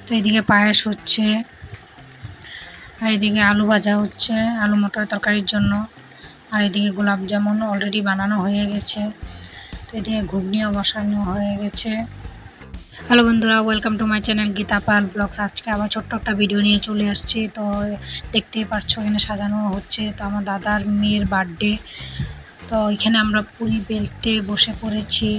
তো এদিকে পায়েস হচ্ছে, আর এদিকে আলু ভাজা হচ্ছে আলু মটর তরকারির জন্য, আর এদিকে গোলাপ জামুন অলরেডি বানানো হয়ে গেছে। তো এদিকে ঘুগনিও বসানো হয়ে গেছে। হ্যালো বন্ধুরা, welcome to my channel Geeta Pal blogs. আজকে আবার ছোট্ট একটা ভিডিও নিয়ে চলে আসছি। তো দেখতেই পাচ্ছ এখানে সাজানো হচ্ছে, তো আমার দাদার মেয়ের বার্থডে। তো এখানে আমরা পুরি বেলতে বসে পড়েছি।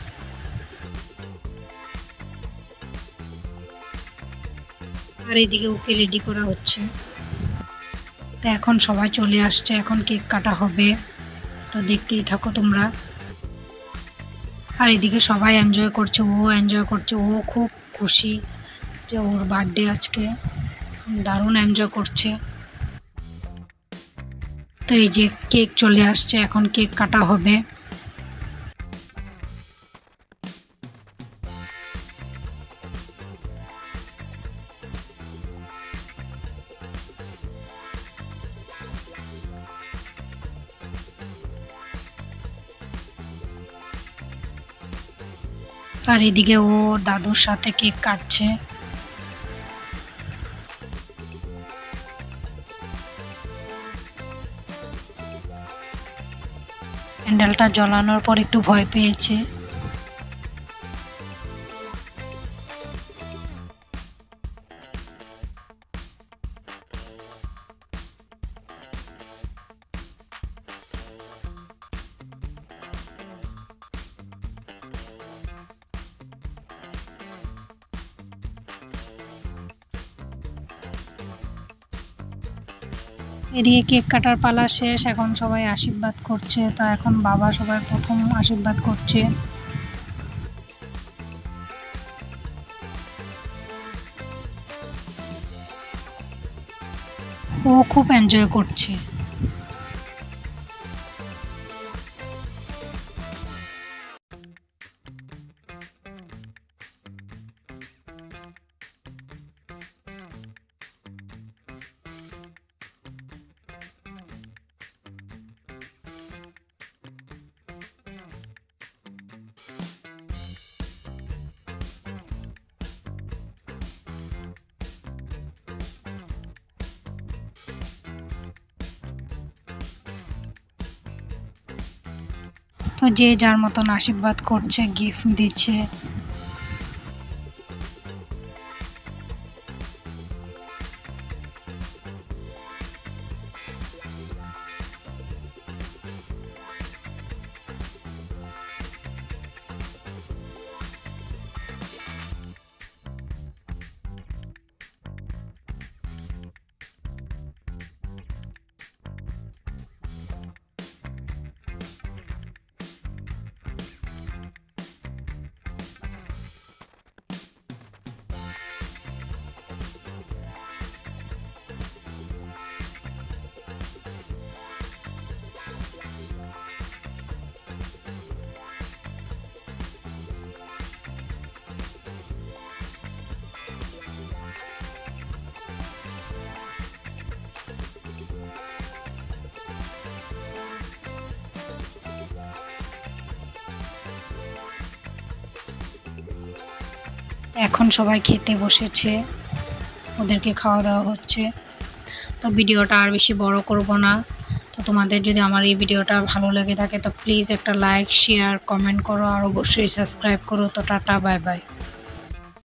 আর এইদিকে ওকে রেডি করা হচ্ছে। তো এখন সবাই চলে আসছে, এখন কেক কাটা হবে। তো দেখতেই থাকো তোমরা। আর এদিকে সবাই এনজয় করছে, ও এনজয় করছে, ও খুব খুশি যে ওর বার্থডে আজকে, দারুণ এনজয় করছে। তো এই যে কেক চলে আসছে, এখন কেক কাটা হবে। আর এদিকে ও দাদুর সাথে কেক কাটছে। ক্যান্ডেলটা জ্বালানোর পর একটু ভয় পেয়েছে। এদিকে কেক কাটার পালা শেষ, এখন সবাই আশীর্বাদ করছে। তো এখন বাবা সবার প্রথম আশীর্বাদ করছে। ও খুব এনজয় করছে। তো যে যার মতন আশীর্বাদ করছে, গিফট দিচ্ছে। এখন সবাই খেতে বসেছে, ওদেরকে খাওয়া দাওয়া হচ্ছে। তো ভিডিওটা আর বেশি বড় করব না। তো তোমাদের যদি আমার এই ভিডিওটা ভালো লেগে থাকে তো প্লিজ একটা লাইক, শেয়ার, কমেন্ট করো, আর অবশ্যই সাবস্ক্রাইব করো। তো টাটা, বাই বাই।